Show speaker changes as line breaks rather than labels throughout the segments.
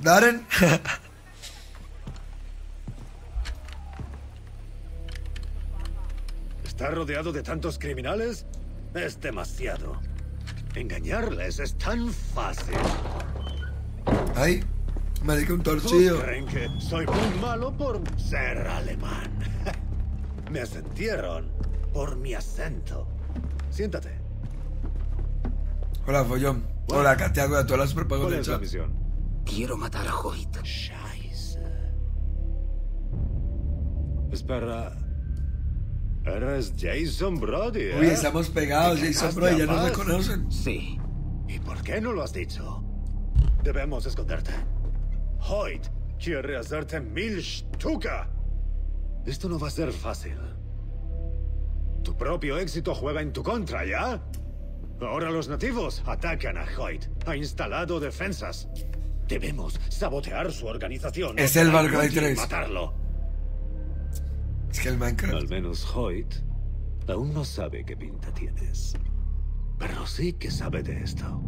Darren.
¿Estar rodeado de tantos criminales? Es demasiado. Engañarles es tan fácil.
Ay, marica, un torcido.
Creen que soy muy malo por ser alemán. Me asentieron por mi acento. Siéntate.
Hola, follón. Hola, Catiago, a todas las prepagas
¿Cuál
del
es la
chat.
misión?
Quiero matar a Hoyt.
Scheiße. Espera. Eres Jason Brody, ¿eh?
Uy, estamos pegados,
¿Te
Jason
cagaste
Brody, ya
a
nos
paz?
reconocen.
Sí.
¿Y por qué no lo has dicho? Debemos esconderte. Hoyt quiere hacerte 1000 Stuka. Esto no va a ser fácil. Tu propio éxito juega en tu contra, ¿ya? Ahora los nativos atacan a Hoyt. Ha instalado defensas. Debemos sabotear su organización.
Es el
Far
Cry
Cry
3.
Matarlo.
Es que el Minecraft.
Al menos Hoyt aún no sabe qué pinta tienes. Pero sí que sabe de esto.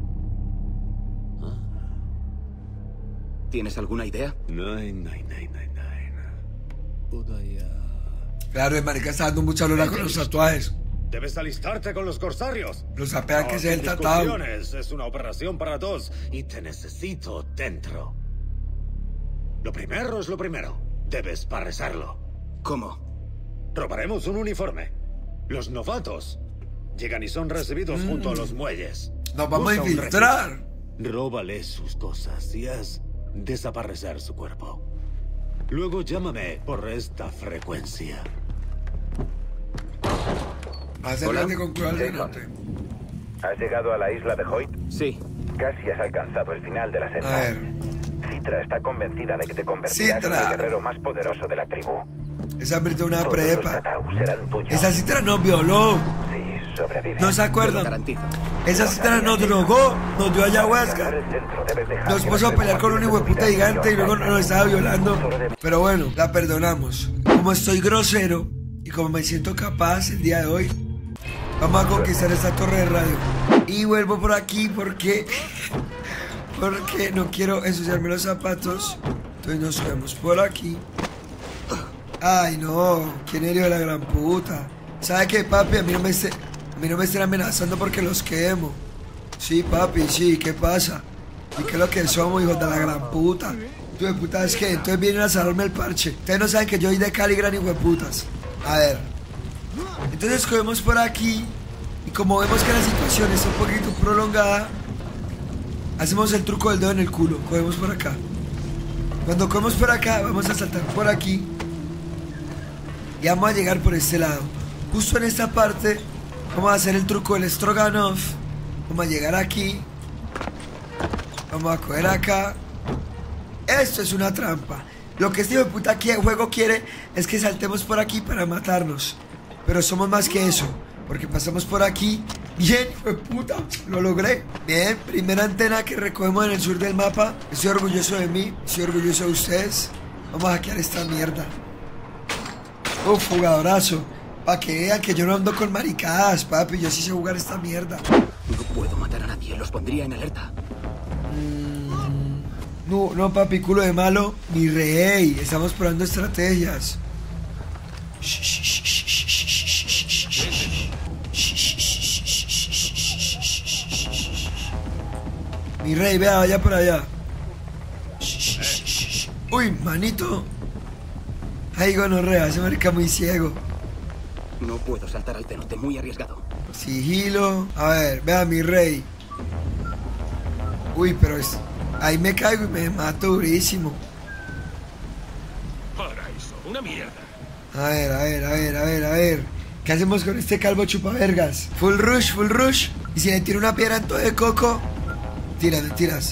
¿Tienes alguna idea?
Nein.
Claro, el marica está dando mucha lora con los tatuajes.
Debes alistarte con los corsarios.
Los apean que
No,
sea el
sin
tratado.
discusiones, es una operación para dos y te necesito dentro. Lo primero es lo primero. Debes parrizarlo.
¿Cómo?
Robaremos un uniforme. Los novatos llegan y son recibidos junto a los muelles.
Nos vamos a
Busca un
infiltrar.
refugio. Róbale sus cosas y haz desaparecer su cuerpo. Luego llámame por esta frecuencia.
Va a ser
Hola.
grande con Cruel del
Jason.
Norte.
¿Has llegado a la isla de Hoyt?
Sí.
Casi has alcanzado el final de la
A
senda.
ver,
Citra está convencida de que te convertirás en
Citra.
el guerrero más poderoso de la tribu.
esa abrió una
Todos los
prepa.
Tatau serán tuyos.
Esa citra nos violó.
Sí, sobrevive.
¿No se
Te lo
acuerdan?
garantizo.
Esa citra nos drogó, nos dio
Ganar
ayahuasca.
el centro debes dejar
Nos
que
puso a
la
pelear con un hijo de puta gigante y luego nos estaba violando. Pero bueno, la perdonamos. Como estoy grosero y como me siento capaz el día de hoy, vamos a conquistar esta torre de radio. Y vuelvo por aquí porque no quiero ensuciarme los zapatos. Entonces nos subimos por aquí. Ay no, ¿quién es el hijo de la gran puta? ¿Sabe qué, papi? A mí no me estén amenazando porque los quemo. Sí, papi, sí, ¿qué pasa? ¿Y qué es lo que somos, hijos de la gran puta? ¿Tú de puta es que? Entonces vienen a salvarme el parche. Ustedes no saben que yo soy de Cali, gran hijo de putas. A ver. Entonces cogemos por aquí. Y como vemos que la situación está un poquito prolongada, hacemos el truco del dedo en el culo. Cogemos por acá. Cuando cogemos por acá, vamos a saltar por aquí. Y vamos a llegar por este lado. Justo en esta parte, vamos a hacer el truco del Stroganoff. Vamos a llegar aquí. Vamos a coger acá. Esto es una trampa. Lo que este hijo de puta juego quiere es que saltemos por aquí para matarnos. Pero somos más que eso. Porque pasamos por aquí. Bien, hijo de puta, lo logré. Bien, primera antena que recogemos en el sur del mapa. Estoy orgulloso de mí, estoy orgulloso de ustedes. Vamos a hackear esta mierda. Uf, jugadorazo. Para que vean que yo no ando con maricadas, papi. Yo sí sé jugar esta mierda.
No puedo matar a nadie. Los pondría en alerta.
No, papi, culo de malo. Mi rey, estamos probando estrategias. Mi rey, vea, vaya por allá. Uy, manito. Ay, gonorrea, ese marica muy ciego.
No puedo saltar al cenote. Muy arriesgado.
Sigilo. A ver, vea, mi rey. Uy, pero ahí me caigo y me mato durísimo.
Paraíso, una mierda.
A ver. ¿Qué hacemos con este calvo chupavergas? Full rush. Y si le tiro una piedra en todo de coco, tiras.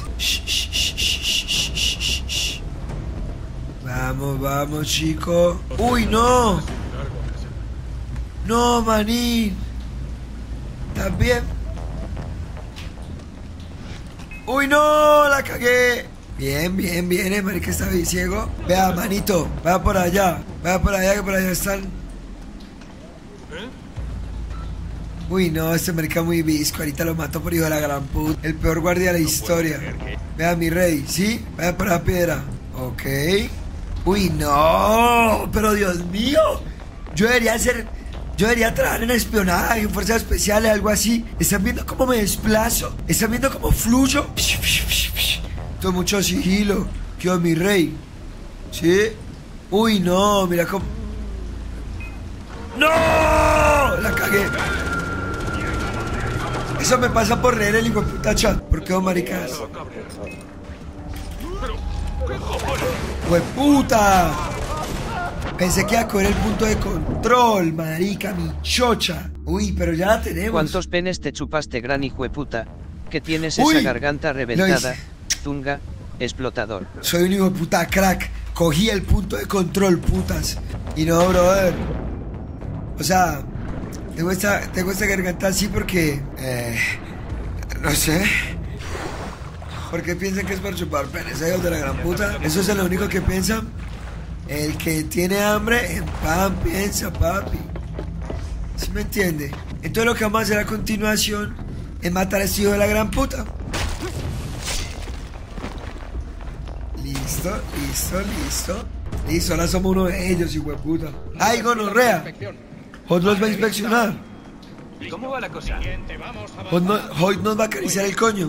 Vamos, chico. Uy, no. No, manín. ¿Estás bien? Uy, no, la cagué. Bien, marica está bien ciego. Vea, manito, vaya por allá, que por allá están. Uy, no, este marica muy visco, ahorita lo mato por hijo de la gran puta. El peor guardia de la historia. Vea mi rey, ¿sí? Vea para la piedra. Ok. Uy, no. Pero Dios mío. Yo debería trabajar en espionaje, en fuerzas especiales, algo así. ¿Están viendo cómo me desplazo? ¿Están viendo cómo fluyo? Esto es mucho sigilo. ¿Qué onda, mi rey? ¿Sí? Uy, no, mira cómo... ¡No! La cagué. Eso me pasa por leer el hijo de puta chat. ¿Por qué, maricas? ¡Hueputa! Pensé que iba a coger el punto de control, marica, mi chocha. Uy, pero ya la tenemos.
¿Cuántos penes te chupaste, gran hijueputa? Que tienes
Uy,
esa garganta reventada, zunga, explotador.
Soy un hijo de puta crack. Cogí el punto de control, putas. Y no, brother. O sea, tengo esta garganta así porque... no sé. ¿Por qué piensan que es para chupar penes, hijos de la gran puta? Eso es lo único que piensan. El que tiene hambre, en pan piensa, papi. ¿Sí me entiende? Entonces lo que vamos a hacer a continuación es matar a este hijo de la gran puta. Listo, listo, listo. Listo, ahora somos uno de ellos, hijo de puta. ¡Ay, gonorrea! Hoyt los va a inspeccionar.
¿Cómo va la cosa?
Hoyt nos va a acariciar el coño.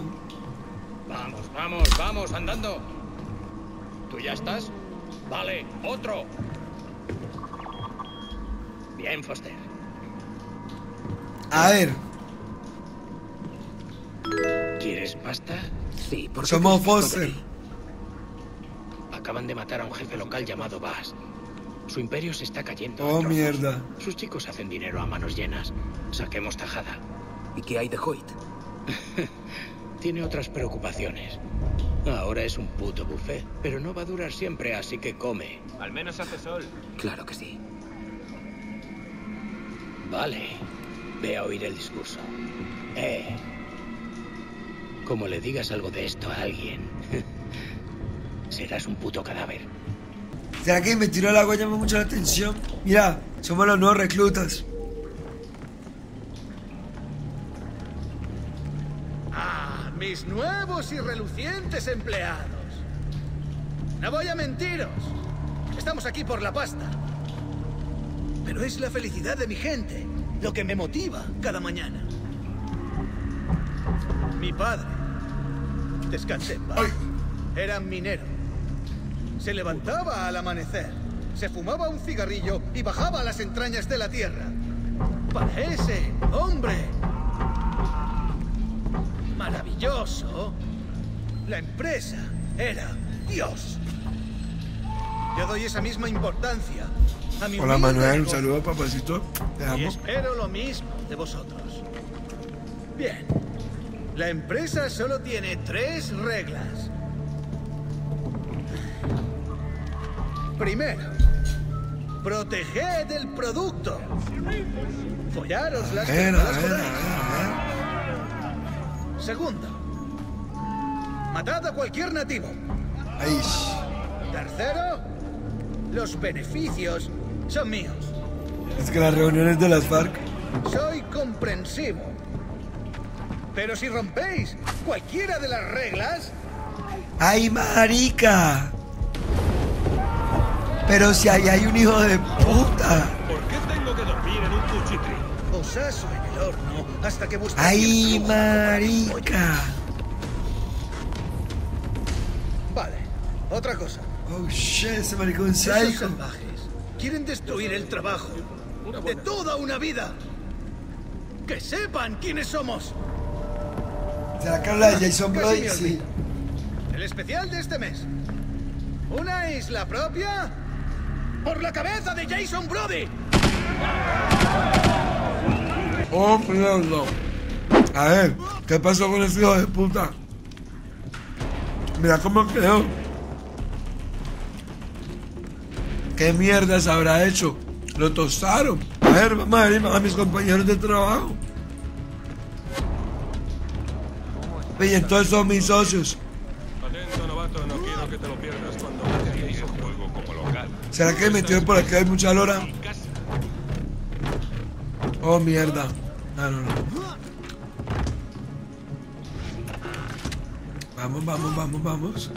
Vamos, andando. ¿Tú ya estás? Vale, otro. Bien, Foster.
A ver.
¿Quieres pasta?
Sí, por
Somos
supuesto.
Foster.
Acaban de matar a un jefe local llamado Bass. Su imperio se está cayendo. a
Oh,
trozos.
mierda.
Sus chicos hacen dinero a manos llenas. Saquemos tajada.
¿Y qué hay de Hoyt?
Tiene otras preocupaciones. Ahora es un puto buffet, pero no va a durar siempre, así que come.
Al menos hace sol. Claro que sí.
Vale. Ve a oír el discurso. Como le digas algo de esto a alguien, serás un puto cadáver.
¿Será que me tiró el agua llama mucho la atención? Mira, somos los nuevos reclutas.
Mis nuevos y relucientes empleados. No voy a mentiros. Estamos aquí por la pasta. Pero es la felicidad de mi gente lo que me motiva cada mañana. Mi padre, descansé en paz, era minero. Se levantaba al amanecer, se fumaba un cigarrillo y bajaba a las entrañas de la tierra. Para ese hombre maravilloso, la empresa era Dios. Yo doy esa misma importancia a mi
Hola,
humilde
Manuel, un
negocio.
saludo, papacito. Te
Y
amo.
espero lo mismo de vosotros. Bien. La empresa solo tiene 3 reglas. Primero, proteged el producto. Follaros las
A ver.
podáis. Segundo, matad a cualquier nativo.
Ahí.
Tercero, los beneficios son míos.
Es que las reuniones de las FARC.
Soy comprensivo. Pero si rompéis cualquiera de las reglas,
¡Ay, marica! Pero si ahí hay un hijo de puta.
¿Por qué tengo que dormir en un cuchitril?
os aso en el horno hasta que vuestra
¡Ay,
piel cruja como la
marica!
Vale, otra cosa.
Oh, shit, ese maricón
Esos
psycho.
salvajes quieren destruir el trabajo de toda una vida. ¡Que sepan quiénes somos!
¿Será que habla de Jason
Casi
Brody?
me
Sí.
olvido. El especial de este mes. Una isla propia por la cabeza de Jason Brody.
Oh, mierda. A ver, ¿qué pasó con ese hijo de puta? Mira cómo quedó. ¿Qué mierda se habrá hecho? Lo tostaron. A ver, vamos a ver a mis compañeros de trabajo. Y entonces son mis socios.
Atento, novato, no quiero que te lo pierdas cuando baterías el juego como local.
¿Será que metió por aquí hay mucha lora? Oh, mierda. No. Vamos, vamos, vamos, vamos.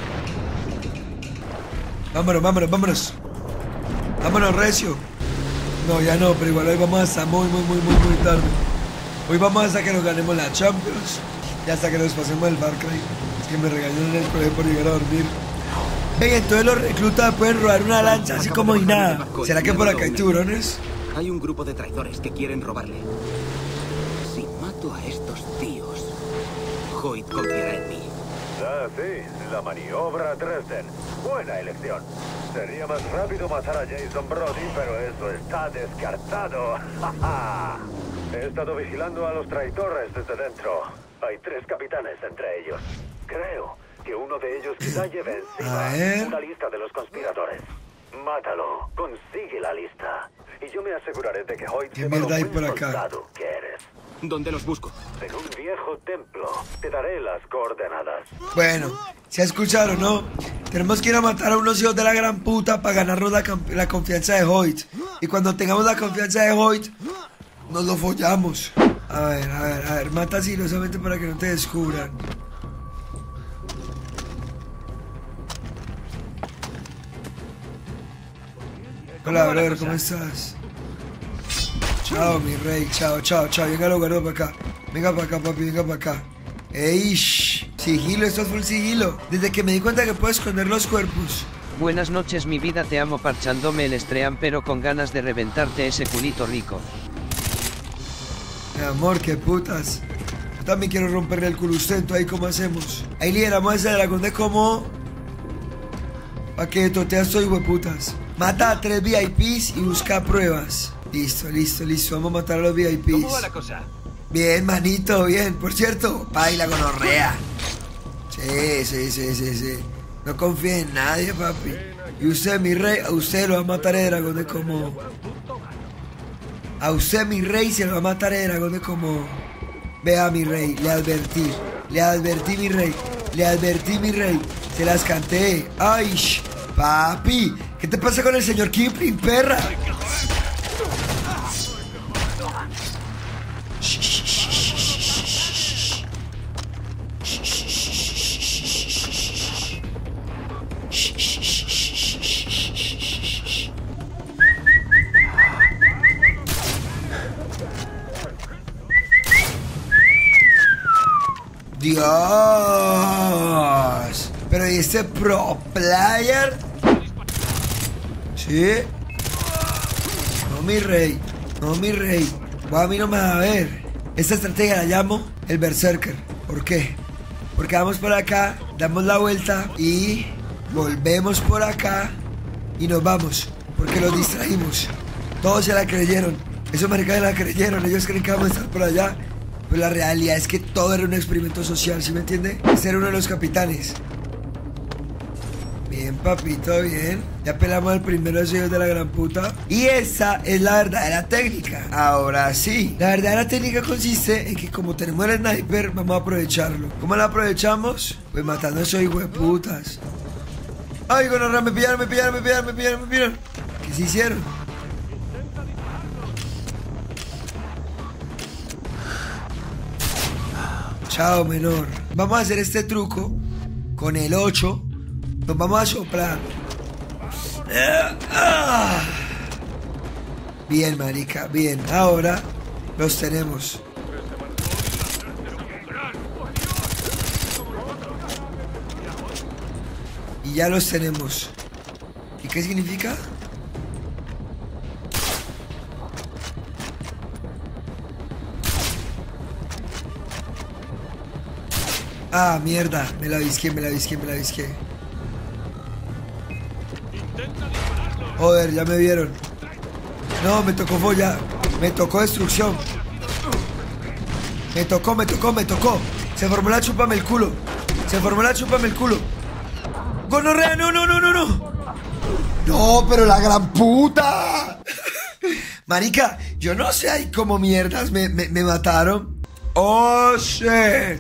Vámonos, vámonos, vámonos. Vámonos, recio. No, ya no, pero igual hoy vamos hasta muy tarde. Hoy vamos hasta que nos ganemos la Champions y hasta que nos pasemos el Far Cry. Es que me regañaron en el colegio por llegar a dormir. Ven, entonces los reclutas pueden robar una lancha así como y nada. ¿Será que por acá hay tiburones?
Hay un grupo de traidores que quieren robarle. Si mato a estos tíos, Hoyt confiará en mí.
Ah, sí, la maniobra Dresden. Buena elección. Sería más rápido matar a Jason Brody, pero eso está descartado. He estado vigilando a los traidores desde dentro. Hay 3 capitanes entre ellos. Creo que uno de ellos quizá lleve encima una lista de los conspiradores. Mátalo, consigue la lista. Y yo me aseguraré de que Hoyt
¿Qué mierda hay por acá?
soldado que eres.
¿Dónde los busco?
En un viejo templo. Te daré las coordenadas.
Bueno, se escucharon, ¿no? Tenemos que ir a matar a unos hijos de la gran puta para ganarnos la confianza de Hoyt. Y cuando tengamos la confianza de Hoyt, nos lo follamos. A ver, mata sigilosamente para que no te descubran. Hola, brother, ¿cómo estás? Chao, mi rey, chao. Venga, lo guardo para acá. Venga para acá, papi, venga para acá. ¡Ey! Sigilo, esto es full sigilo. Desde que me di cuenta que puedo esconder los cuerpos.
Buenas noches, mi vida, te amo parchándome el estream, pero con ganas de reventarte ese culito rico.
Mi amor, qué putas. Yo también quiero romperle el culo a usted, entonces ahí cómo hacemos. Ahí lideramos a ese dragón de cómo. Pa' que toteas todo, hueputas. Mata a 3 VIPs y busca pruebas. Listo. Vamos a matar a los VIPs.
¿Cómo va la cosa?
Bien, manito, bien. Por cierto, baila con orrea. Sí. No confíe en nadie, papi. Y usted, mi rey, a usted lo va a matar el dragón de como. A usted, mi rey, se lo va a matar el dragón de como. Vea, mi rey, le advertí, mi rey. Se las canté. Ay, papi, ¿qué te pasa con el señor Kipling, perra? Dios, pero ¿y este pro player? ¿Sí? No, mi rey. A mí no me va a ver. Esta estrategia la llamo el Berserker. ¿Por qué? Porque vamos por acá, damos la vuelta y volvemos por acá y nos vamos. Porque los distraímos. Todos se la creyeron. Esos maricanos se la creyeron. Ellos creen que vamos a estar por allá. Pero la realidad es que todo era un experimento social, ¿sí me entiende? Ese era uno de los capitanes. Bien, papito, bien. Ya pelamos al primero de esos hijos de la gran puta. Y esa es la verdadera técnica. Ahora sí. La verdadera técnica consiste en que como tenemos el sniper, vamos a aprovecharlo. ¿Cómo lo aprovechamos? Pues matando a esos hijos de putas. Ay, gonorrea, me pillaron. ¿Qué se hicieron? Chao, menor. Vamos a hacer este truco con el 8. Nos vamos a soplar. Bien, marica, bien. Ahora los tenemos. Y ya los tenemos. ¿Y qué significa? Ah, mierda, me la visqué. Joder, ya me vieron. No, me tocó follar. Me tocó destrucción. Me tocó. Se formó la chúpame el culo. ¡Gonorrea, no! No, pero la gran puta. Marica, yo no sé ahí cómo mierdas me mataron. Oh, shit.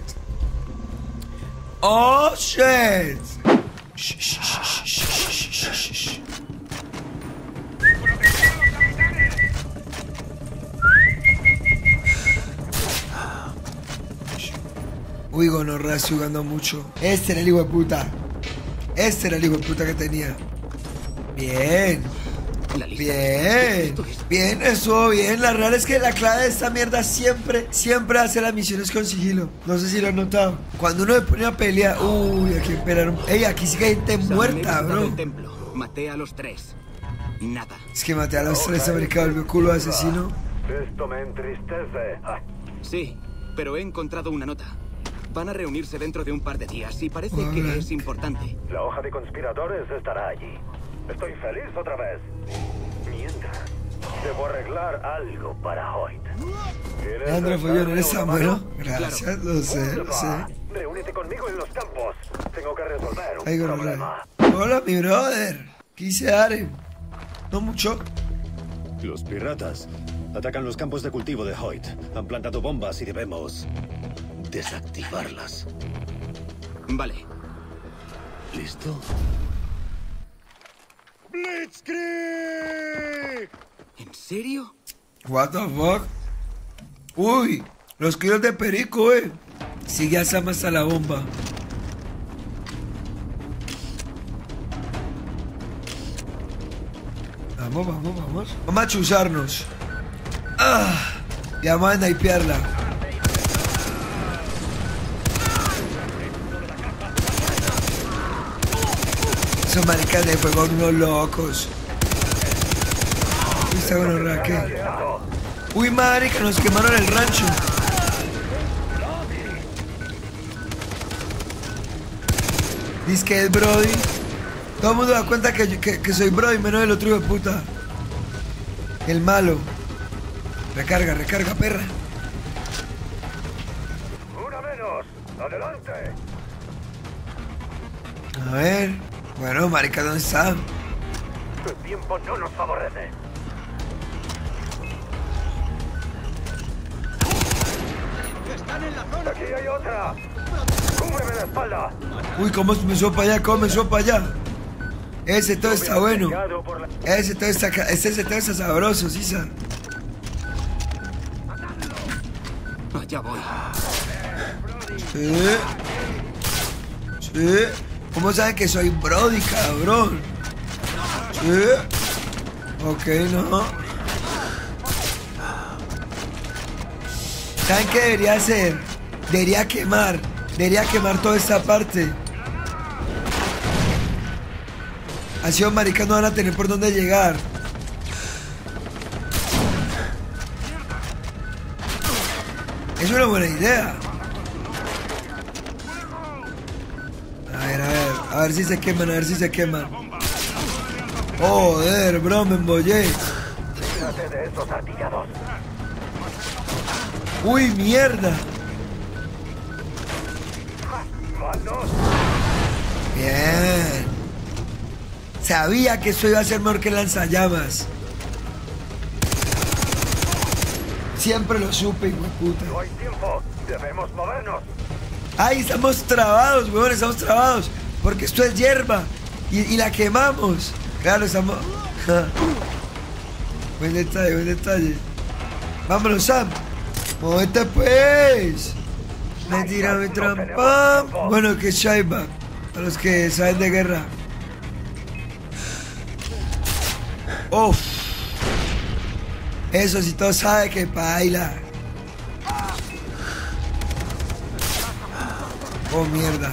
Uy, gonorrea, estoy jugando mucho. Este era el hijo de puta. Este era el hijo de puta que tenía. Bien. Bien. Bien, estuvo bien. La realidad es que la clave de esta mierda siempre hace las misiones con sigilo. No sé si lo han notado. Cuando uno se pone a pelear. Uy, aquí esperaron. Ey, aquí sí que hay gente muerta, bro.
Maté a los 3. Nada.
Es que maté a los 3, americano, volvió culo de asesino.
Esto me entristece.
Sí, pero he encontrado una nota. Van a reunirse dentro de un par de días y parece que es importante.
La hoja de conspiradores estará allí. Estoy feliz otra vez. Mientras, debo arreglar algo para Hoyt.
André Follón, ¿eres Samuel? Gracias, lo sé, lo sé.
Reúnete conmigo en los campos. Tengo que resolver un
Ay,
problema.
Hola, mi brother. ¿Qué hice, Are? No mucho.
Los piratas atacan los campos de cultivo de Hoyt. Han plantado bombas y debemos desactivarlas.
Vale.
¿Listo? ¡Blitzkrieg!
¿En serio?
What the fuck? Uy, los kilos de perico, Sigue a Sam hasta la bomba. Vamos, vamos, vamos. Vamos a chuzarnos. Y vamos a snipearla. Esos maricas de fuego son unos locos. Uy, está bueno, Raquel. Uy, marica, nos quemaron el rancho. Dice que es Brody. Todo el mundo da cuenta que soy Brody, menos el otro hijo de puta. El malo. Recarga, recarga, perra.
¡Una menos! ¡Adelante!
A ver. Bueno, marica, ¿dónde está?
El tiempo no nos favorece.
¡Están en la zona!
¡Aquí hay otra! ¡Cúbreme la espalda!
Uy, ¿cómo me subo para allá? ¿Cómo me subo para allá? Ese todo está bueno. Ese todo está sabroso, Sisa.
Allá voy.
Sí. Sí. ¿Cómo saben que soy Brody, cabrón? Sí. Ok, no. ¿Saben qué debería hacer? Debería quemar toda esta parte. Así los maricas no van a tener por dónde llegar. Es una buena idea. A ver si se queman, a ver si se queman. Joder, bro, me embollé.
Fíjate de esos artillados.
Uy, mierda.
¡Manos!
Bien. Sabía que eso iba a ser mejor que lanzallamas. Siempre lo supe, hijo de puta.
No hay tiempo. Debemos movernos.
Ay, estamos trabados, weón, estamos trabados. Porque esto es hierba. Y la quemamos. Claro, estamos... Buen detalle, buen detalle. Vámonos, Sam. Móvete, pues. Me tira mi trampa. Bueno, que Shaiba. A los que saben de guerra. Uf. Eso sí, todo sabe que baila. Oh, mierda.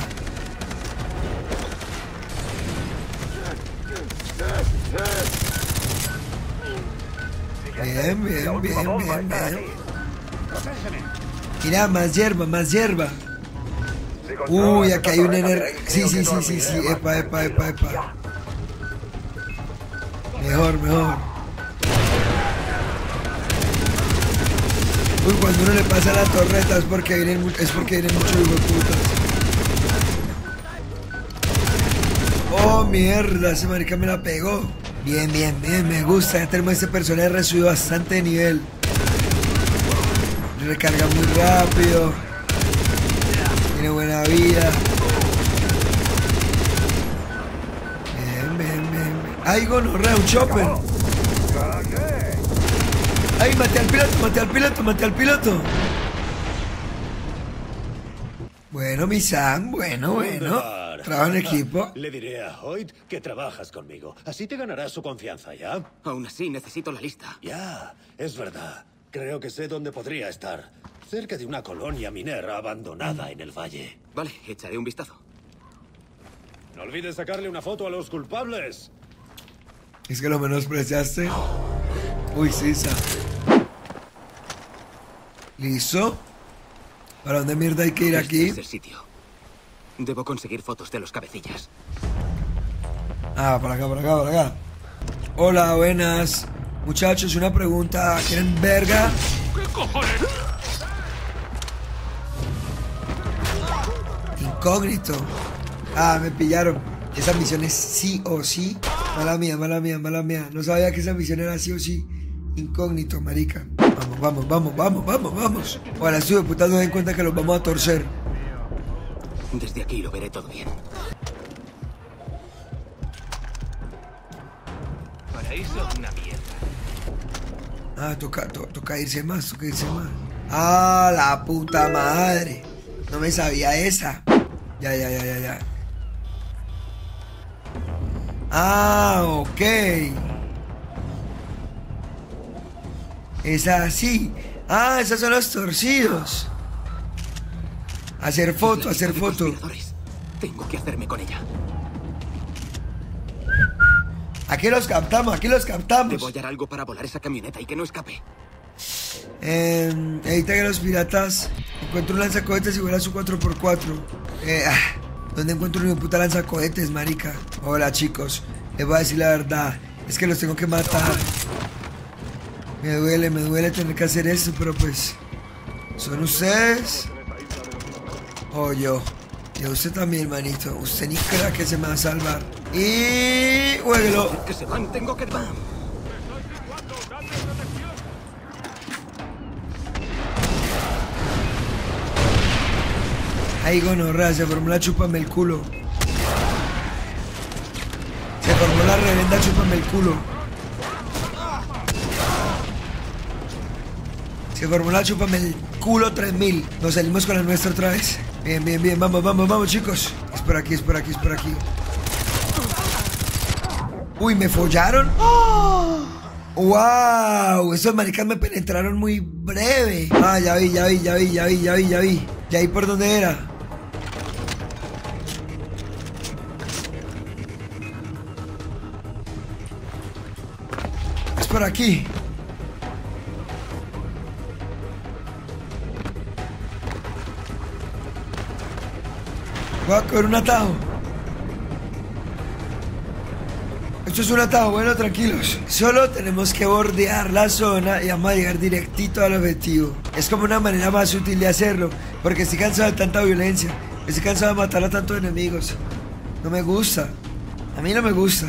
Bien, bien, bien, bien, bien. Mira, más hierba, más hierba. Uy, aquí hay un NR. Sí, sí, sí, sí, sí. Epa, epa, epa, epa. Mejor, mejor. Uy, cuando uno le pasa la torreta es porque vienen muchos hijoputas. Oh, mierda, ese marica me la pegó. Bien, bien, bien, me gusta. Ya tenemos este personaje resubido bastante de nivel. Recarga muy rápido. Tiene buena vida. Bien, bien, bien. ¡Ay, gonorrea, un chopper! ¡Ay, maté al piloto, maté al piloto, maté al piloto! Bueno, mi Sam, bueno.
Wunderbar.
Trabajo en equipo.
Le diré a Hoyt que trabajas conmigo. Así te ganarás su confianza, ¿ya?
Aún así, necesito la lista.
Ya, es verdad. Creo que sé dónde podría estar. Cerca de una colonia minera abandonada en el valle.
Vale, echaré un vistazo.
No olvides sacarle una foto a los culpables.
Es que lo menospreciaste. Uy, Sisa. ¿Listo? ¿Para dónde mierda hay que ir aquí?
Este es el sitio. Debo conseguir fotos de los cabecillas.
Ah, para acá. Hola, buenas. Muchachos, una pregunta. ¿Quieren verga?
¿Qué cojones?
Incógnito. Ah, me pillaron. Esa misión es sí o sí. Mala mía. No sabía que esa misión era sí o sí. Incógnito, marica. Vamos. Ahora, estuve putas, no den cuenta que los vamos a torcer.
Desde aquí lo veré todo bien.
Paraíso, una mierda.
Ah, toca irse más. Ah, la puta madre. No me sabía esa. Ya. Ah, ok. Es así. Ah, esos son los torcidos. Hacer foto.
Tengo que hacerme con ella.
Aquí los captamos.
Debo hallar algo para volar esa camioneta y que no escape.
Evita que los piratas encuentren un lanzacohetes y vuela su 4x4. ¿Dónde encuentro mi puta lanzacohetes, marica? Hola, chicos. Les voy a decir la verdad. Es que los tengo que matar. Me duele tener que hacer eso, pero pues... ¿Son ustedes? O yo. Y usted también, manito. Usted ni crea que se me va a salvar. Y... jueguelo.
Que se van, tengo que...
Ahí gonorrea, se formó la chúpame el culo. Se formó la reverenda chúpame el culo. Se formó la chúpame el culo 3000. Nos salimos con la nuestra otra vez. Bien. Vamos, chicos. Es por aquí. Uy, ¿me follaron? ¡Oh! ¡Wow! Esos maricas me penetraron muy breve. Ah, ya vi. ¿Y ahí por dónde era? Es por aquí. Voy a coger un atajo. Esto es un atajo, bueno, tranquilos. Solo tenemos que bordear la zona y vamos a llegar directito al objetivo. Es como una manera más útil de hacerlo, porque estoy cansado de tanta violencia. Estoy cansado de matar a tantos enemigos. No me gusta. A mí no me gusta.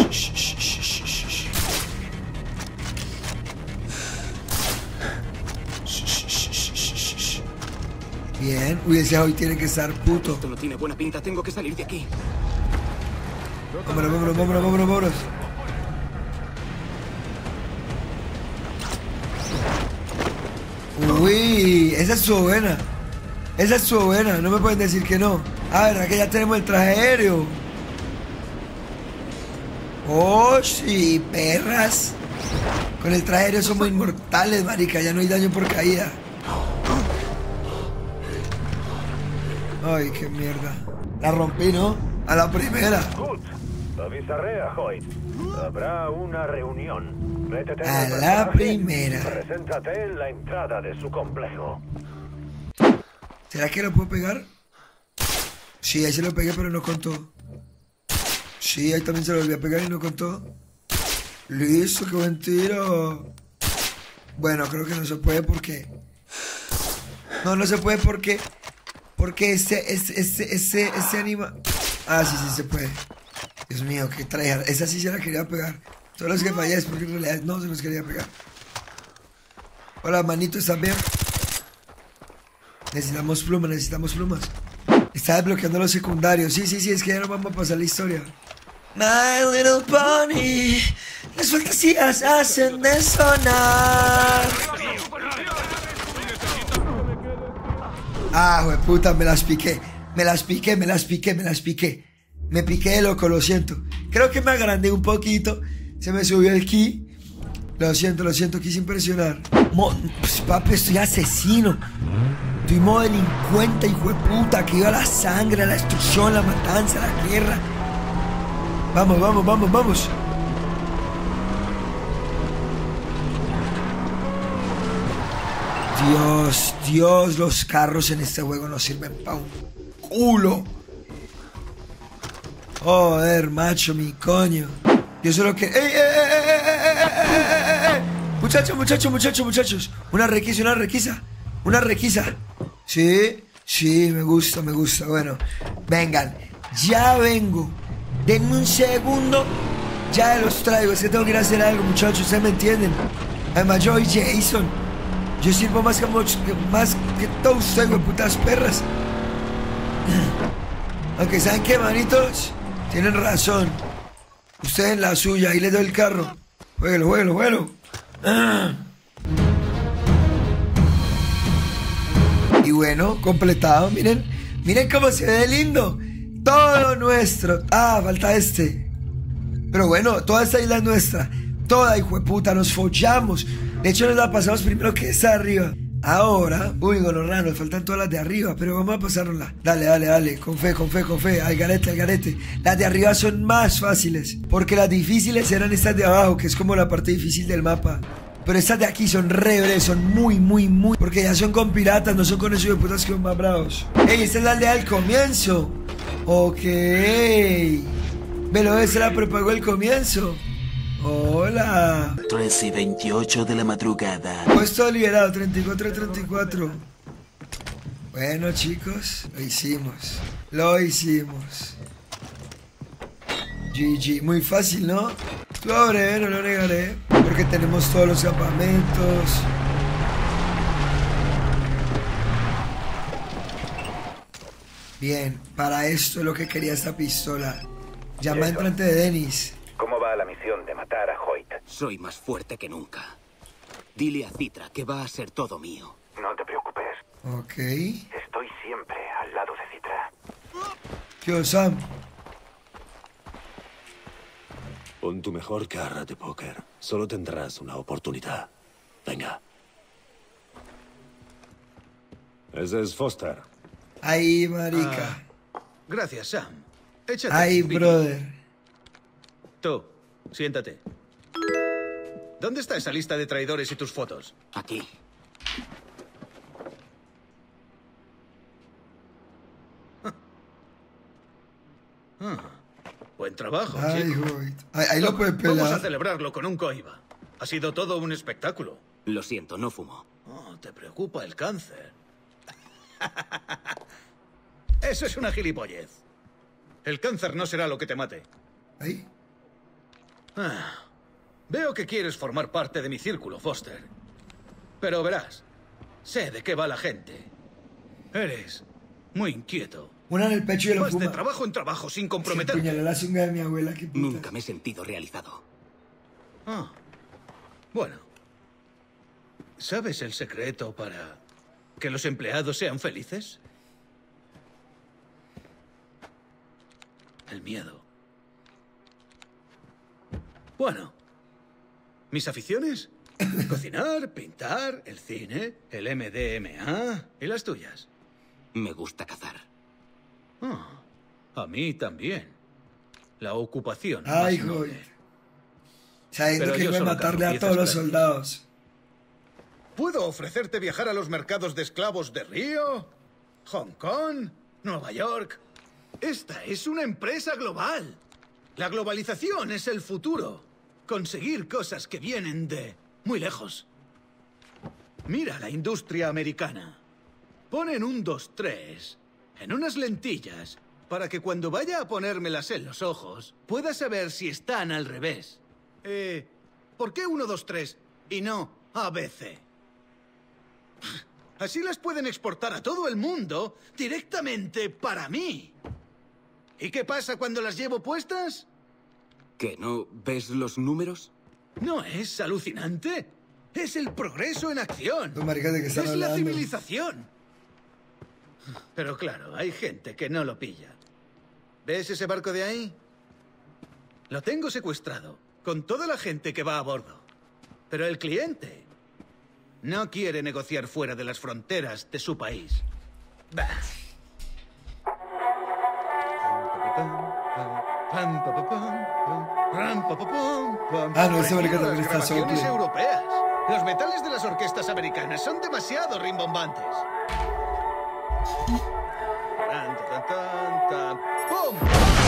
Bien. Uy, ese hoy tiene que estar puto.
Esto no tiene buena pinta, tengo que salir de aquí.
Vámonos. Uy, esa estuvo buena. No me pueden decir que no. Ah, ¿verdad que ya tenemos el traje aéreo? Oh, sí, perras. Con el traje aéreo somos inmortales, marica. Ya no hay daño por caída. Ay, qué mierda. La rompí, ¿no? A la primera.
Good. Avisaré a Hoyt. Habrá una reunión. Métete
A
en el
la
personaje
primera.
y preséntate en la entrada de su complejo.
¿Será que lo puedo pegar? Sí, ahí se lo pegué, pero no contó. Sí, ahí también se lo volví a pegar y no contó. Listo, qué buen tiro. Bueno, creo que no se puede porque... No se puede porque... Porque este anima... Ah, sí se puede. Dios mío, qué tryhard. Esa sí se la quería pegar. Todos los que fallé es porque en realidad no se los quería pegar. Hola, manito, ¿estás bien? Necesitamos plumas. Está desbloqueando los secundarios. Sí, es que ya no vamos a pasar la historia. My little pony. Las fantasías hacen de sonar. Ah, hueputa, me las piqué. Me piqué de loco, lo siento. Creo que me agrandé un poquito. Se me subió el ki. Lo siento, quise impresionar. Pues, papi, estoy asesino. Estoy modo delincuente, hijo de puta. Que iba la sangre, la destrucción, la matanza, la guerra. Vamos. Dios, los carros en este juego no sirven pa' un culo. Joder, macho, mi coño. Yo solo que... ¡Ey! Muchachos. Una requisa. Sí, me gusta. Bueno, vengan. Ya vengo. Denme un segundo. Ya los traigo. Es que tengo que ir a hacer algo, muchachos. Ustedes me entienden. Además, yo soy Jason. Yo sirvo más que todos ustedes, güey, putas perras. Aunque ¿saben qué, manitos? Tienen razón. Ustedes en la suya, ahí les doy el carro. Jueguelo. Y bueno, completado, miren cómo se ve de lindo. Todo nuestro. Ah, falta este. Pero bueno, toda esta isla es nuestra. Toda, hijo de puta, nos follamos. De hecho, nos la pasamos primero que esta arriba. Ahora, gonorrea, nos faltan todas las de arriba, pero vamos a pasárnosla. Dale, con fe. Al garete. Las de arriba son más fáciles, porque las difíciles eran estas de abajo, que es como la parte difícil del mapa. Pero estas de aquí son re, son muy, porque ya son con piratas, no son con esos de putas que son más bravos. Ey, esta es la aldea del comienzo. Ok. Me lo ves, se la propagó el comienzo. Hola.
13:28 de la madrugada.
Puesto liberado, 34. Bueno, chicos, lo hicimos. GG, muy fácil, ¿no? Suave, no lo negaré, porque tenemos todos los campamentos. Bien, para esto es lo que quería esta pistola. Llama entrante de Dennis.
¿Cómo va la misión de matar a Hoyt?
Soy más fuerte que nunca. Dile a Citra que va a ser todo mío.
No te preocupes.
Ok.
Estoy siempre al lado de Citra.
¿Qué Sam?
Pon tu mejor cara de póker. Solo tendrás una oportunidad. Venga. Ese es Foster.
Ahí, marica.
Gracias, Sam. Échate.
Ahí, brother.
Tú, siéntate. ¿Dónde está esa lista de traidores y tus fotos?
Aquí.
Buen trabajo,
Ay,
chico.
ahí lo puede pelar.
Vamos a celebrarlo con un coiba. Ha sido todo un espectáculo.
Lo siento, no fumo.
Oh, te preocupa el cáncer. Eso es una gilipollez. El cáncer no será lo que te mate.
Ahí.
Veo que quieres formar parte de mi círculo, Foster. Pero verás, sé de qué va la gente. Eres muy inquieto.
Una en el pecho y lo
Vas
fuma.
de trabajo en trabajo sin comprometer.
Puñaló la zunga de mi abuela, qué puta.
Nunca me he sentido realizado.
Bueno. ¿Sabes el secreto para que los empleados sean felices? El miedo. Bueno, mis aficiones: cocinar, pintar, el cine, el MDMA y las tuyas.
Me gusta cazar.
A mí también. La ocupación.
Ay,
más
joder.
noble.
Sabiendo
Pero
que
yo
iba a
solo
matarle
cazo
a todos los
piezas
soldados.
¿Puedo ofrecerte viajar a los mercados de esclavos de Río, Hong Kong, Nueva York? Esta es una empresa global. La globalización es el futuro. Conseguir cosas que vienen de muy lejos. Mira la industria americana. Ponen un 2-3 en unas lentillas para que cuando vaya a ponérmelas en los ojos pueda saber si están al revés. ¿Por qué 1-2-3 y no ABC? Así las pueden exportar a todo el mundo directamente para mí. ¿Y qué pasa cuando las llevo puestas?
¿Que no ves los números?
¿No es alucinante? Es el progreso en acción.
Los maricas de que están
Es la
hablando.
civilización. Pero claro, hay gente que no lo pilla. ¿Ves ese barco de ahí? Lo tengo secuestrado, con toda la gente que va a bordo. Pero el cliente no quiere negociar fuera de las fronteras de su país. Bah.
No, ese marica también está
Grabaciones
sople.
europeas. Los metales de las orquestas americanas son demasiado rimbombantes. Tan, tan, tan, tan. ¡Pum!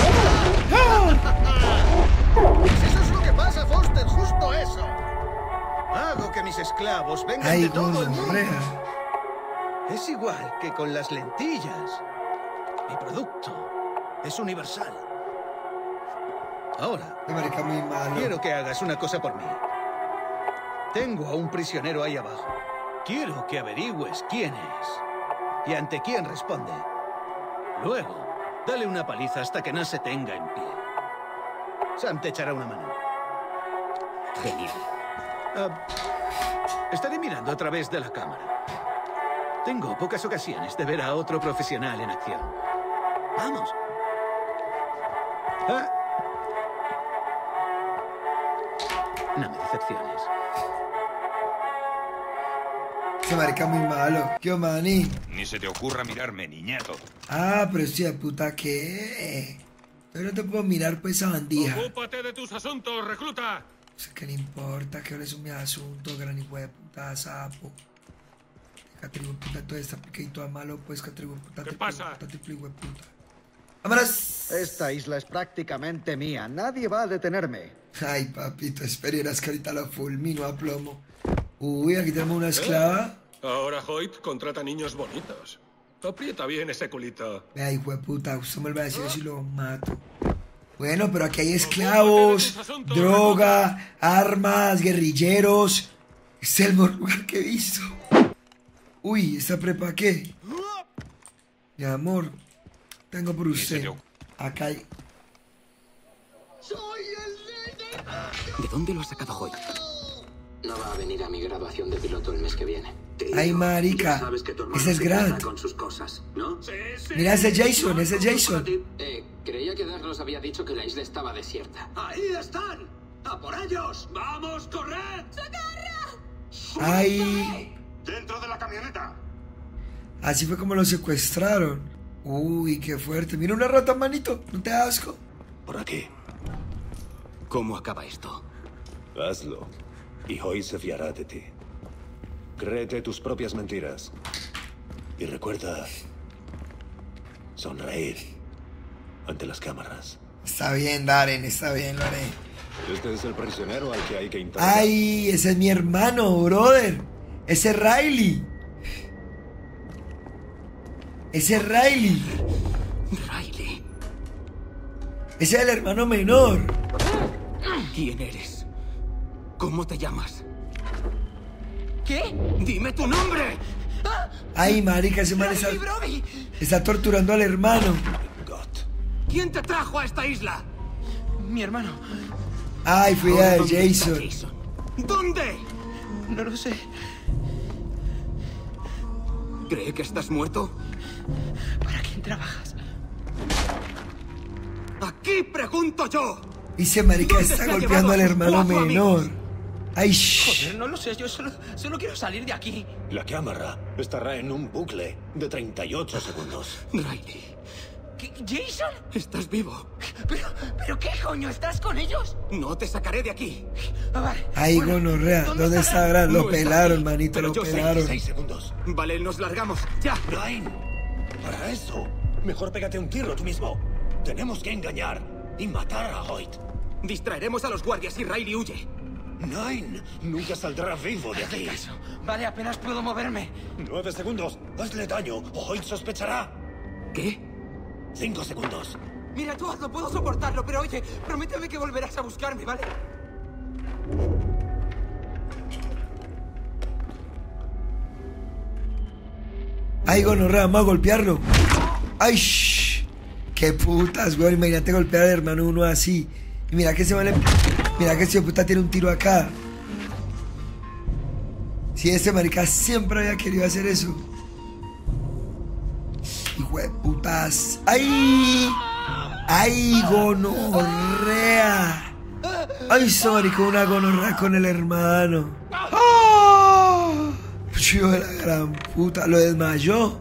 Pues eso es lo que pasa, Foster, justo eso. Hago que mis esclavos vengan
Ay,
de todo el mundo.
gonorrea.
Es igual que con las lentillas. Mi producto es universal. Ahora,
Ese marica muy malo.
quiero que hagas una cosa por mí. Tengo a un prisionero ahí abajo. Quiero que averigües quién es y ante quién responde. Luego, dale una paliza hasta que no se tenga en pie. Sam te echará una mano.
Genial.
Estaré mirando a través de la cámara. Tengo pocas ocasiones de ver a otro profesional en acción. Vamos. No me decepciones.
Ese marica muy malo. ¿Qué maní?
Ni se te ocurra mirarme, niñato.
Ah, pero sí, de puta, ¿qué? Yo no te puedo mirar, pues, esa bandija.
Ocúpate de tus asuntos, recluta.
No sé qué le importa, que ahora es un mi asunto, gran hijo de puta, sapo. Catribu puta, toda esta piquito a malo, pues, catribu puta.
¿Qué pasa?
Puta, hijo de puta. ¡Vámonos!
Esta isla es prácticamente mía. Nadie va a detenerme.
Ay, papito, esperarás que ahorita lo fulmino a plomo. Uy, aquí tenemos una esclava.
Ahora Hoyt contrata niños bonitos. Aprieta bien ese culito.
Ay, hijo de puta, usted me lo va a decir si lo mato. Bueno, pero aquí hay esclavos, droga, armas, guerrilleros. Es el mejor lugar que he visto. Uy, ¿esta prepa qué? Mi amor, tengo por usted. Acá hay...
¿De dónde lo ha sacado Hoyt?
No va a venir a mi graduación de piloto el mes que viene.
Ay, marica, ese es Grant.
Con sus cosas, ¿no? Sí, sí.
Mira, ese es Jason, ese es Jason.
Creía que Dar nos había dicho que la isla estaba desierta.
¡Ahí están! ¡A por ellos! ¡Vamos, corred!
¡Socorro!
Ay,
¡Dentro de la camioneta!
así fue como lo secuestraron. Uy, qué fuerte. Mira una rata, manito, ¿no te da asco?
Por aquí.
¿Cómo acaba esto?
Hazlo. Y Hoy se fiará de ti. Créete tus propias mentiras. Y recuerda... sonreír ante las cámaras.
Está bien, Darren, está bien, lo haré.
Este es el prisionero al que hay que interrogar.
Ay, ese es mi hermano, brother. Ese es Riley. Ese es Riley.
Riley.
Ese es el hermano menor.
¿Quién eres? ¿Cómo te llamas? ¿Qué? ¡Dime tu nombre!
Ay, marica, ese man está torturando al hermano.
¿Quién te trajo a esta isla?
Mi hermano.
Ay, fui a Jason.
¿Dónde?
No lo sé.
¿Cree que estás muerto?
¿Para quién trabajas?
Aquí pregunto yo.
Y ese marica está golpeando al hermano menor. Ay, shh.
Joder, no lo sé, yo solo quiero salir de aquí.
La cámara estará en un bucle de 38 segundos.
Riley.
¿Jason?
¿Estás vivo?
¿Pero qué coño? ¿Estás con ellos?
No te sacaré de aquí.
Vale.
Ay, bueno, gonorrea, ¿dónde está Gran? Lo pelaron, manito, lo pelaron.
6 segundos.
Vale, nos largamos. Ya.
Ryan, para eso, mejor pégate un tiro tú mismo. Tenemos que engañar y matar a Hoyt.
Distraeremos a los guardias y Riley huye.
Nine nunca saldrá vivo de aquí.
Vale, apenas puedo moverme.
9 segundos. Hazle daño o Hoyt sospechará.
¿Qué?
5 segundos.
Mira, tú hazlo, puedo soportarlo, pero oye, prométeme que volverás a buscarme, ¿vale?
Ay, gonorrea, vamos a golpearlo. Ay, shh. Qué putas, weón. Imagínate golpear al hermano uno así. Y mira que mira que ese puta tiene un tiro acá. Si ese marica siempre había querido hacer eso. hijo de putas. ¡Ay! ¡Ay, gonorrea! ¡Ay, sorry, con una gonorrea con el hermano! ¡Oh! Chido de la gran puta, lo desmayó.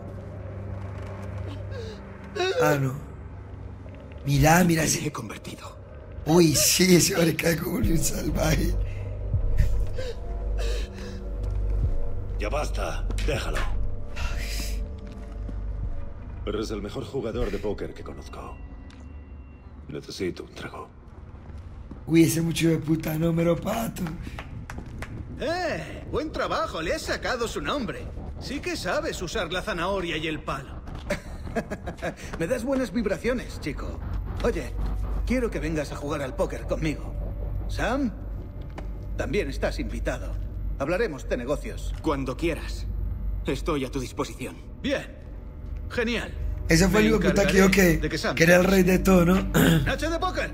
Ah, no. Mira, mira.
Me he convertido.
Uy, sí, ese hombre cae como un salvaje.
Ya basta, déjalo. Eres el mejor jugador de póker que conozco. Necesito un trago.
Uy, ese mucho de puta número, pato.
Buen trabajo, le has sacado su nombre. Sí que sabes usar la zanahoria y el palo. Me das buenas vibraciones, chico. Oye, quiero que vengas a jugar al póker conmigo. Sam, también estás invitado. Hablaremos de negocios.
Cuando quieras. Estoy a tu disposición.
Bien. Genial.
Ese fue el hijo de puta que dijo que era el rey de todo, ¿no?
¡Noche de póker!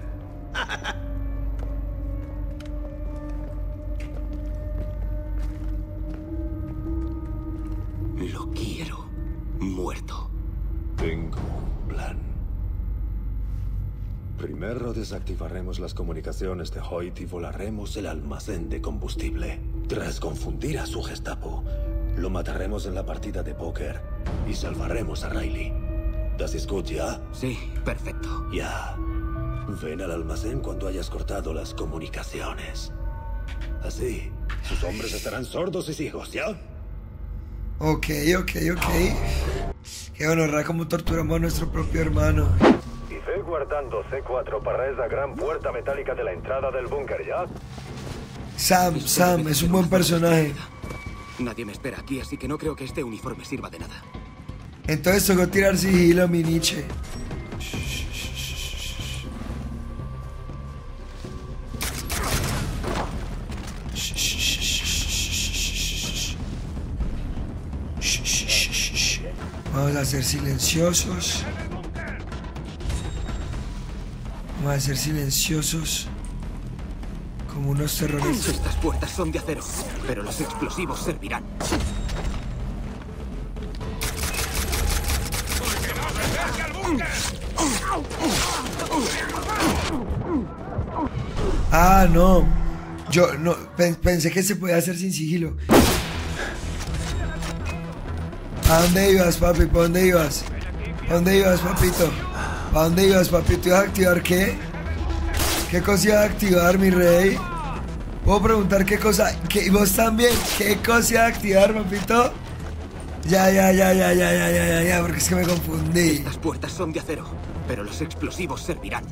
Lo quiero muerto.
Tengo un plan. Primero desactivaremos las comunicaciones de Hoyt y volaremos el almacén de combustible. Tras confundir a su Gestapo, lo mataremos en la partida de póker y salvaremos a Riley. ¿Das escuchado ya?
Sí, perfecto.
Ya. Ven al almacén cuando hayas cortado las comunicaciones. Así, sus hombres estarán sordos y ciegos, ¿ya?
Ok. Qué honorable como torturamos a nuestro propio hermano.
Y ve guardando C4 para esa gran puerta metálica de la entrada del búnker, ¿ya?
Sam, es un buen personaje.
Nadie me espera aquí, así que no creo que este uniforme sirva de nada.
Entonces tocó tirar sigilo a mi Nietzsche. Vamos a ser silenciosos. Vamos a ser silenciosos. Como unos terroristas.
Estas puertas son de acero, pero los explosivos servirán.
Ah, no. Yo no pensé que se podía hacer sin sigilo. ¿A dónde ibas, papi? ¿Para dónde ibas? ¿A dónde ibas, papito? ¿A dónde ibas, papito? ¿Ibas a activar qué? ¿Qué cosa iba a activar, mi rey? ¿Puedo preguntar qué cosa? ¿Y vos también? ¿Qué cosa iba a activar, papito? Ya, porque es que me confundí.
Estas puertas son de acero, pero los explosivos servirán.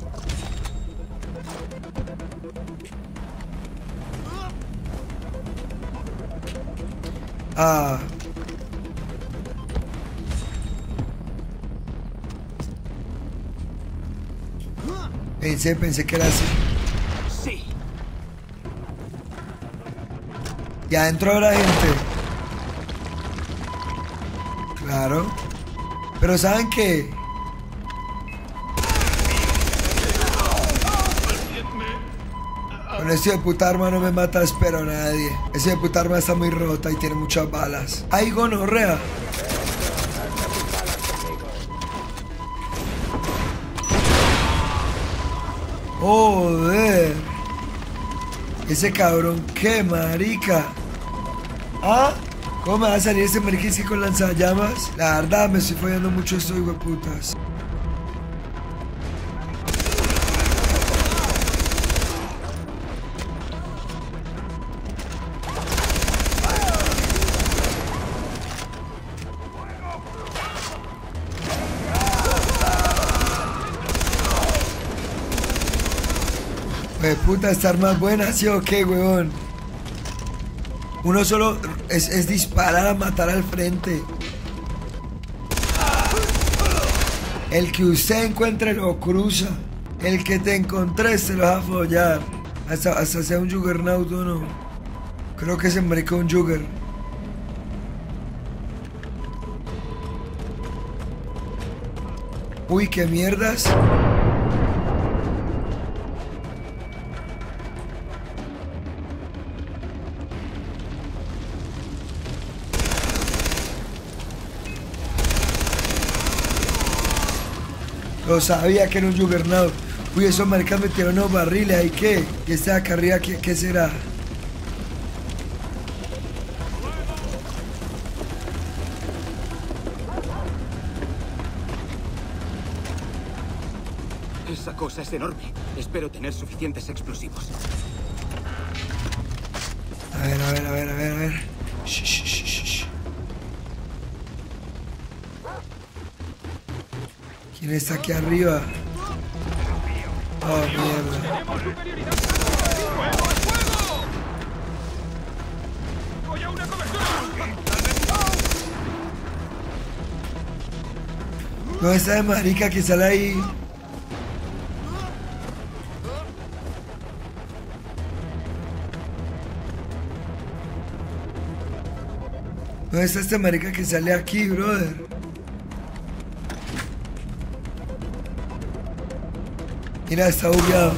Ah. Pensé que era así.
Sí.
Y adentro habrá gente. Claro. Pero ¿saben qué? Con este de puta arma no me mata, espero a nadie. Ese de puta arma está muy rota y tiene muchas balas. ¡Ay, gonorrea! ¡Joder! Ese cabrón, ¡qué marica! ¿Ah? ¿Cómo me va a salir ese mariquisque con lanzallamas? La verdad, me estoy fallando mucho esto, hijo de putas. De puta, estar más buena, ¿sí o qué, huevón? Uno solo es disparar a matar al frente. El que usted encuentre lo cruza. El que te encontré se lo va a follar. Hasta sea un Juggernaut o no. Creo que se maricó un Jugger. Uy, qué mierdas. Lo sabía que era un Juggernaut. Uy, esos maricas metieron unos barriles. ¿Ahí qué? ¿Y este de acá arriba qué será?
Esa cosa es enorme. Espero tener suficientes explosivos.
A ver. Shh. ¿Quién está aquí arriba? Oh, mierda. ¿Dónde está de marica que sale ahí? ¿Dónde está este marica que sale aquí, brother? Mira, está bugueado.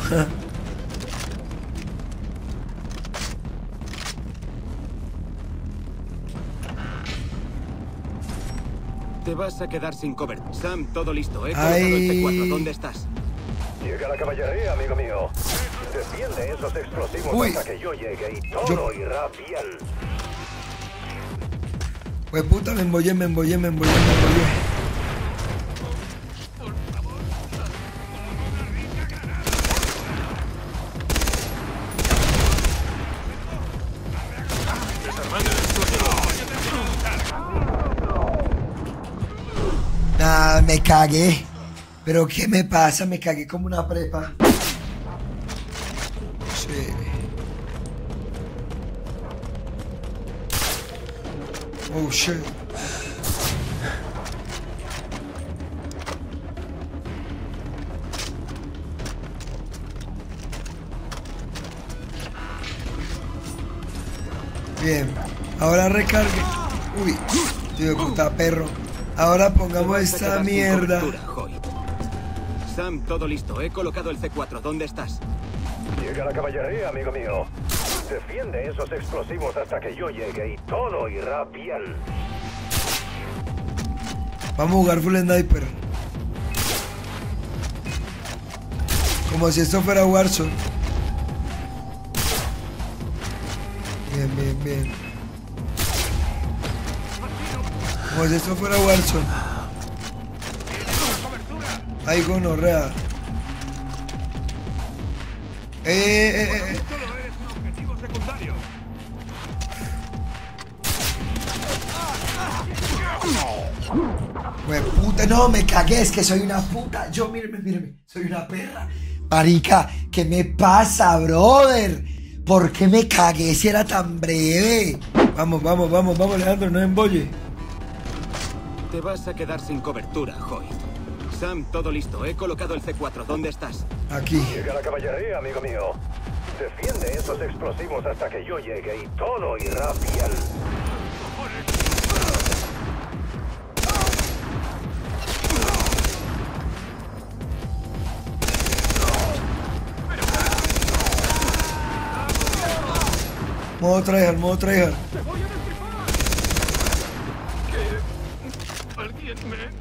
Te vas a quedar sin cover. Sam, todo listo. He colocado el C4. ¿Dónde estás?
Llega la caballería, amigo mío. Defiende esos explosivos hasta que yo llegue y todo irá bien.
Pues puta, me embollé. Nah, me cagué. ¿Pero qué me pasa? Me cagué como una prepa. Sí. Oh, shit. Bien. Ahora recargue. Uy, tío de puta perro. Ahora pongamos esta mierda.
Sam, todo listo. He colocado el C4. ¿Dónde estás?
Llega la caballería, amigo mío. Defiende esos explosivos hasta que yo llegue y todo irá bien.
Vamos a jugar full sniper. Como si esto fuera Warzone. Bien. Como si esto fuera Warzone. Ay, gonorrea. Pues puta, no, me cagué, es que soy una puta. Yo, míreme, soy una perra. Marica, ¿qué me pasa, brother? ¿Por qué me cagué si era tan breve? Vamos, Leandro, no embolle.
Te vas a quedar sin cobertura, Hoyt. Sam, todo listo. He colocado el C4. ¿Dónde estás?
Aquí.
Llega la caballería, amigo mío. Defiende esos explosivos hasta que yo llegue y todo irá bien.
Modo tryhard.
¿Alguien me...?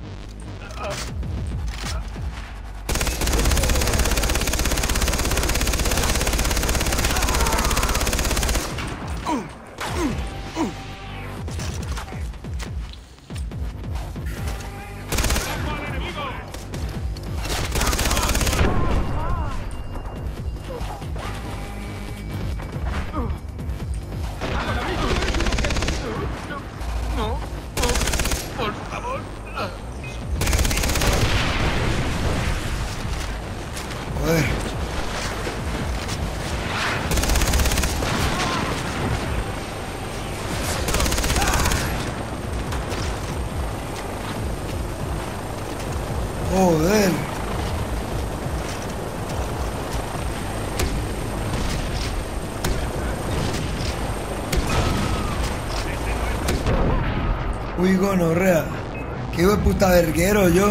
Joder. Uy, gonorrea. Qué hijo de puta verguero yo.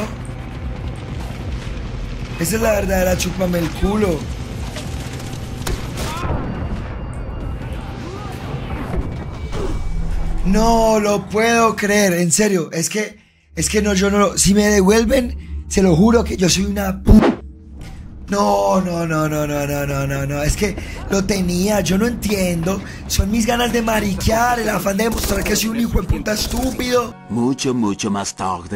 Esa es la verdadera chúpame el culo. No lo puedo creer, en serio. Es que no, yo no lo... Si me devuelven Se lo juro que yo soy una puta. No. Es que lo tenía, yo no entiendo. Son mis ganas de mariquear, el afán de demostrar que soy un hijo de puta estúpido.
Mucho más tarde.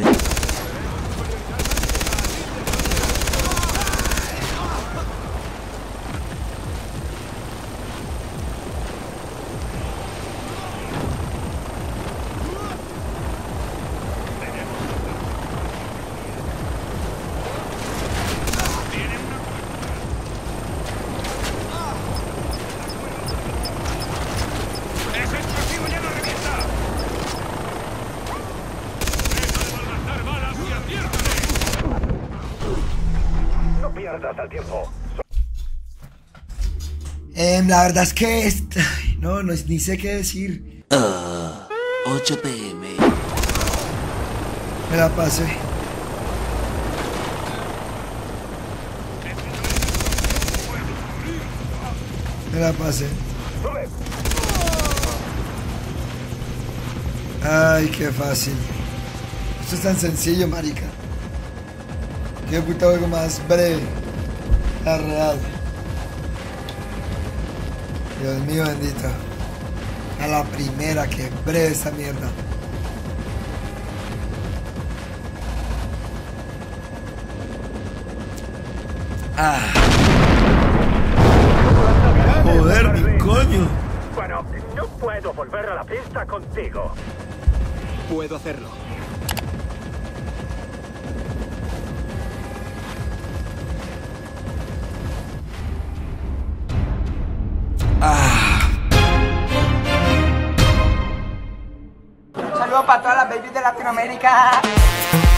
La verdad es que no, ni sé qué decir.
8 PM.
Me la pasé. Me la pasé. Ay, qué fácil. Esto es tan sencillo, marica. Qué puta juego más breve. La real. Dios mío bendito. A la primera, que breve esa mierda. Joder, mi coño.
Bueno, no puedo volver a la pista contigo.
Puedo hacerlo.
Saludos para todas las babies de Latinoamérica.